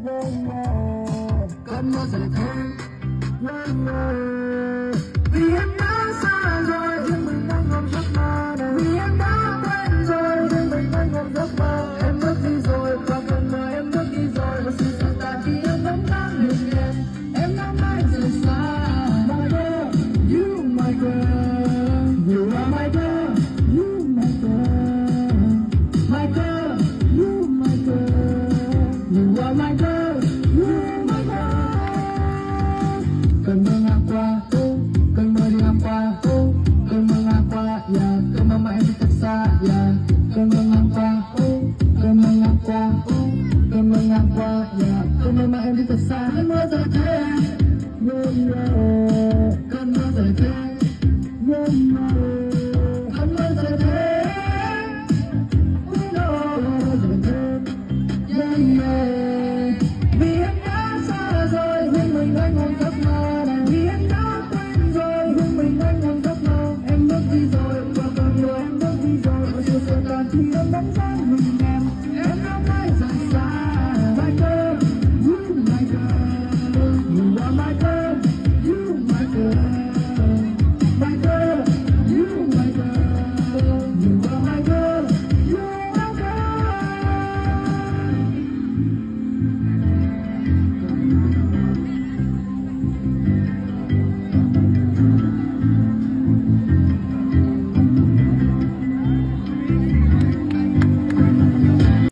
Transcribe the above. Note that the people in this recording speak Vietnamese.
Cơn mơ dần thêm vì em đã xa rồi nhưng mình đang ôm giấc mơ này, vì em đã quên rồi nhưng mình đang ôm giấc mơ. Em bước đi rồi qua cơn mơ, em bước đi rồi và sự thật tan khi em vẫn đang bình yên. Em đã mãi rời xa. My girl, you my girl, you are my girl, you my girl, my girl, you my girl, you are my girl, you my girl. Cơn mơ ngang qua, cơn mơ đi ngang qua, cơn mơ ngang qua, yeah. Cơn mơ mà em đi thật xa, yeah. Cơn mơ ngang qua, cơn mơ ngang qua, cơn mơ ngang qua, yeah. Cơn mơ mà em đi thật xa, cơn mơ rồi thế, yeah. Cơn mơ rồi thế, yeah. Cơn mơ rồi thế, rồi thế, yeah. Vì em đã xa rồi nhưng mình đang ôm giấc mơ này, vì em đã quên rồi nhưng mình đang ôm giấc mơ. Em bước đi rồi qua cơn mưa, em bước đi rồi và sự tan khi em bóng dáng mình.